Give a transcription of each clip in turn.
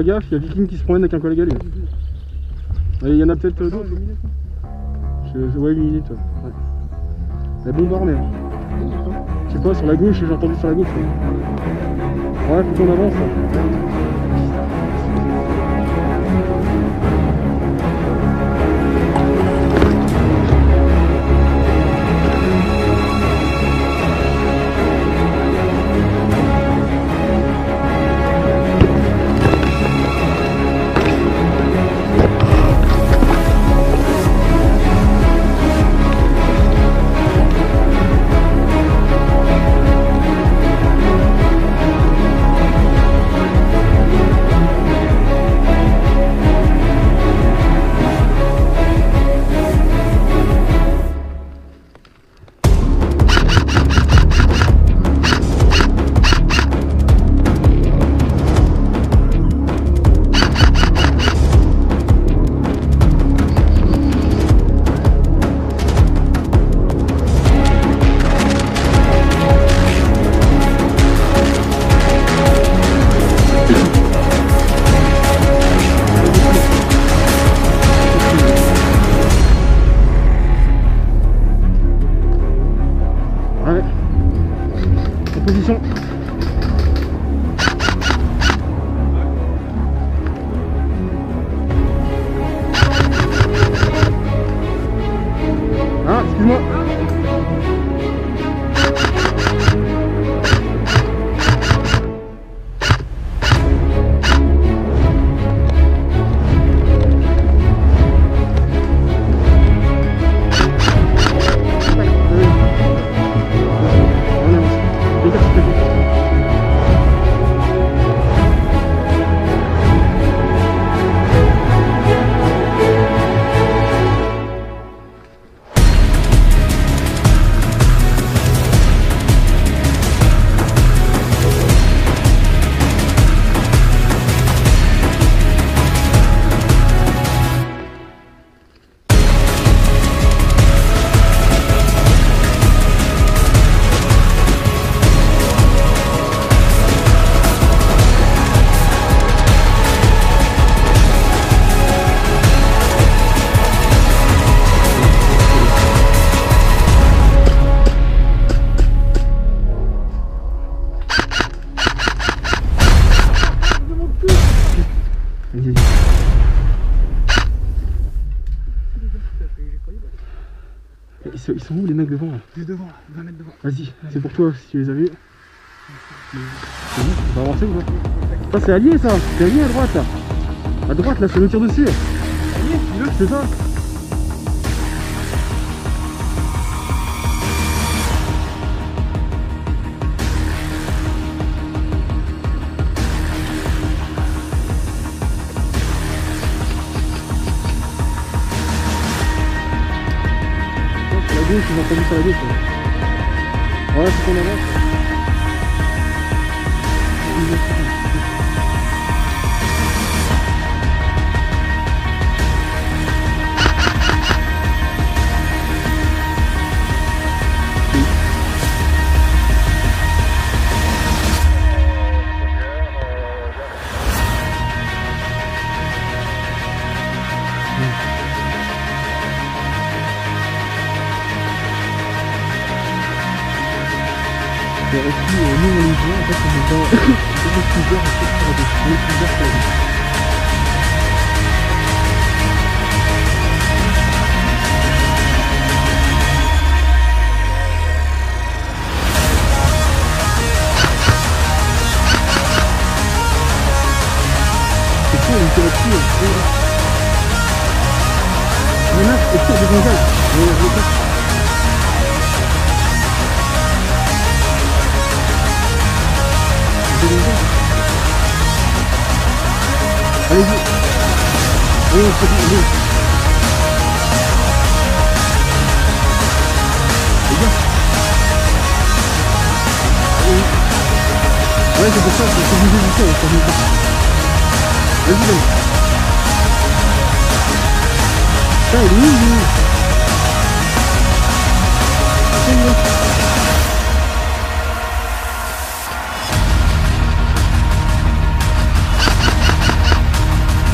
fera gaffe, il y a Viking qui se promène avec un collègue à lui. Il y en a peut-être d'autres. Ouais, 8 minutes. Ouais. La bombe armée. Je sais pas, sur la gauche, j'ai entendu sur la gauche. Ouais, faut qu'on avance. Position. Ah, excuse-moi. Ils sont où les mecs devant là? Il est devant, 20 mètres devant. Vas-y, c'est pour toi si tu les as vus. C'est bon, on va avancer ou pas? Ça c'est allié ça, c'est allié à droite là. À droite là, ça nous tire dessus. Allié, c'est ça. Ils ont entendu sur la gauche. Ouais, c'est qu'on avance. Et aussi, nous on les voit, en fait on est dans les plusieurs, en fait, les plusieurs pour c'est cool, on peut là-dessus. Il y en a, et puis il y a des gonzales. Allez-y. Oui, c'est bien. C'est bien. Ouais, c'est pour ça, c'est obligé du tout. Vas-y, donc. Ça, il est où, lui? C'est bien.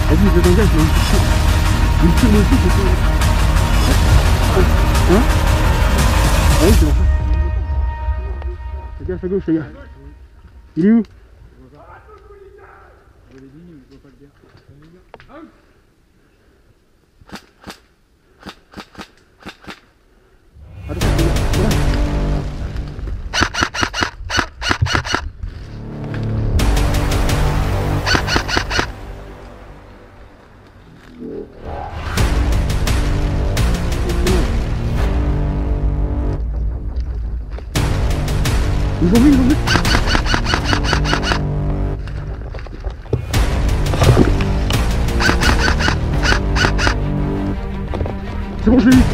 Vas-y, fais ton gars, il me tire dessus, c'est tout. Hein? Ah oui, c'est bon. Fais gaffe à gauche, les gars. Il est où? Ils ont vu, ils ont vu. C'est bon, je l'ai eu.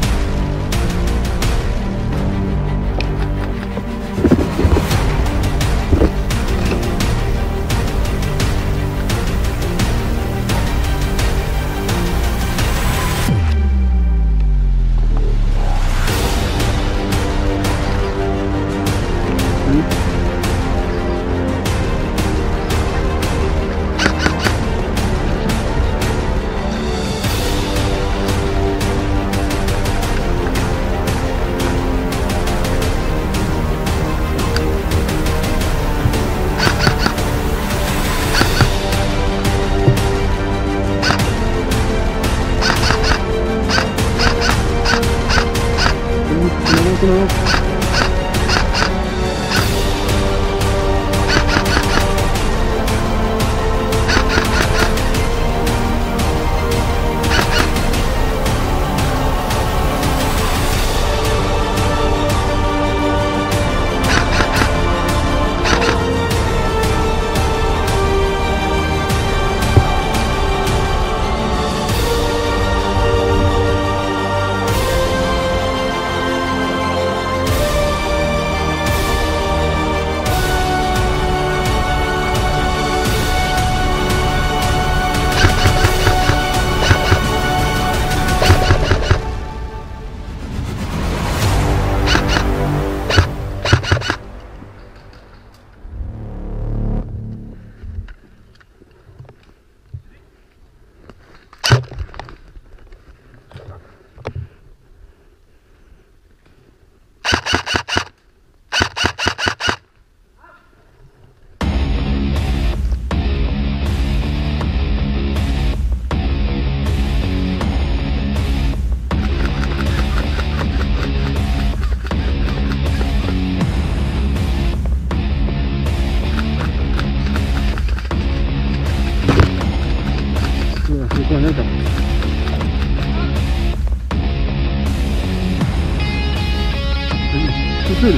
Seul.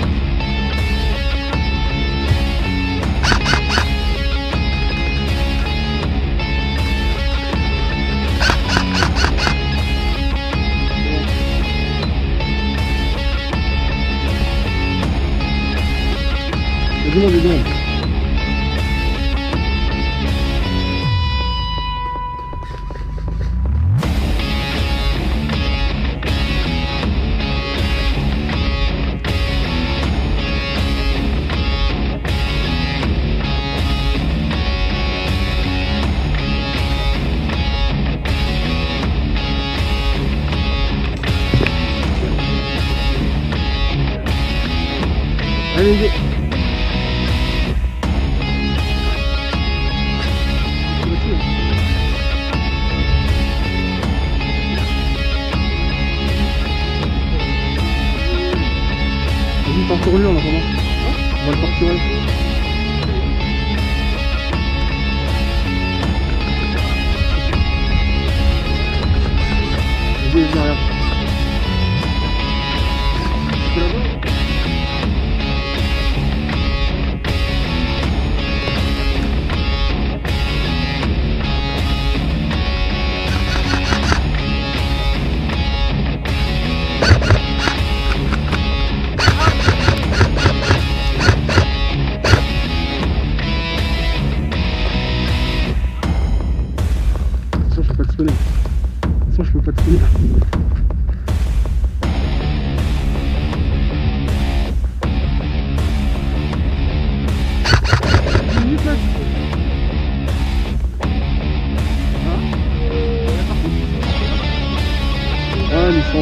Il y a du monde dedans. Allez, vas-y, part sur lui en attendant. On va le partir. Vas-y, regarde.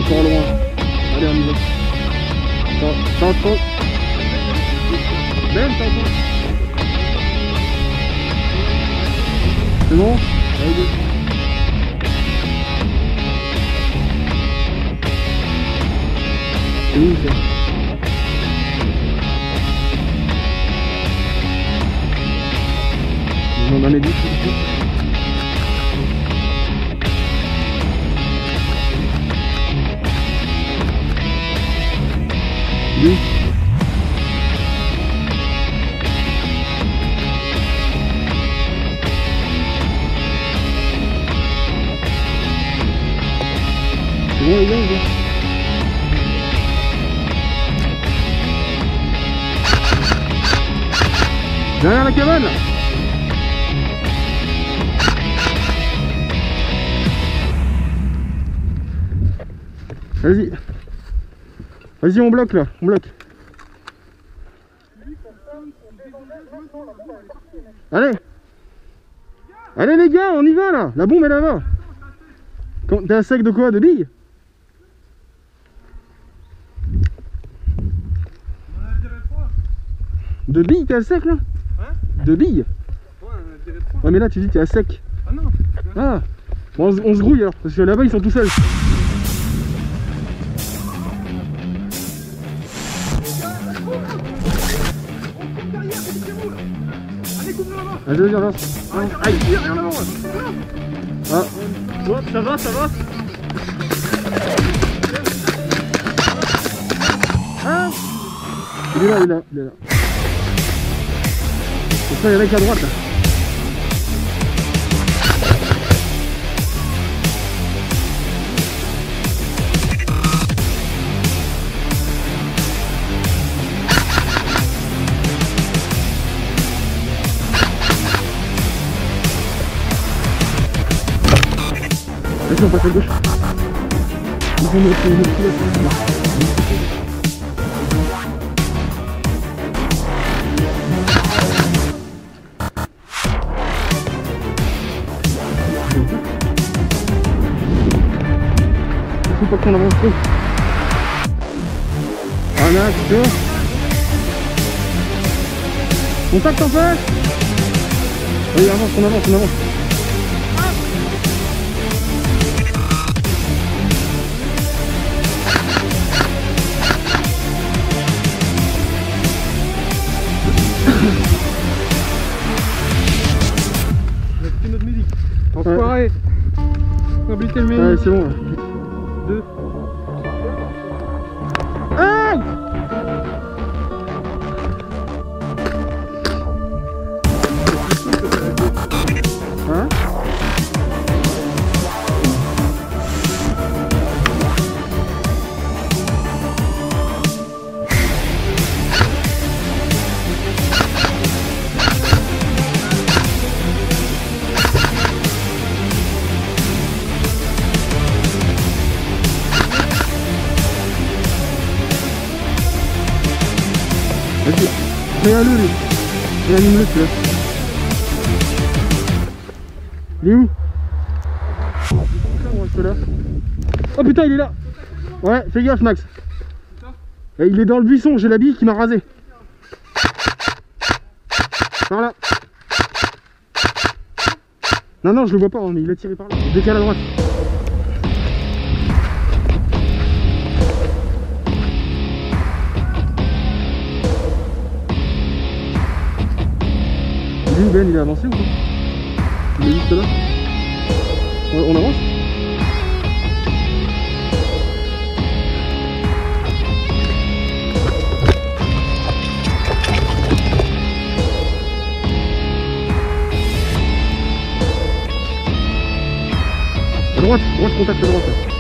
encore loin. Allez, on y va. T'entends? Ben, t'entends? C'est bon? Allez, go. C'est où ça? On en est dit. Oui. C'est bon les gars, les gars. Derrière la cabane là. Vas-y. Vas-y, on bloque là, on bloque. Allez. Allez les gars, on y va là. La bombe est là-bas. T'es à sec de quoi? De billes? De billes, t'es à sec là? Hein? De billes? Ouais, mais là tu dis t'es à sec. Ah non. Ah. Bon, on se grouille alors, parce que là-bas ils sont tout seuls. Vas-y, avance. Aïe, viens en avant. Ah. Ouais, ça va, ça va. Ah. Il est là, il est là, il est là. C'est ça, il y en a qui à droite là. Vas-y, on passe à gauche. Il faut mettre une autre pilote. Il faut pas qu'on avance trop. Un axe. Contact en face. Oui, avance, on avance, on avance. Notre musique. Enfoiré. Compliqué le musique. Ouais, c'est bon là. 2. Aïe! Hein? Vas-y, regarde-le lui. Réanime-le celui-là. Il est où? Oh putain, il est là. Ouais, fais gaffe Max. Et il est dans le buisson, j'ai la bille qui m'a rasé. Par là. Non, non, je le vois pas, mais il a tiré par là. Il décale à droite. Ben, il est avancé ou pas? Il est juste là. On avance? À droite, contact à droite.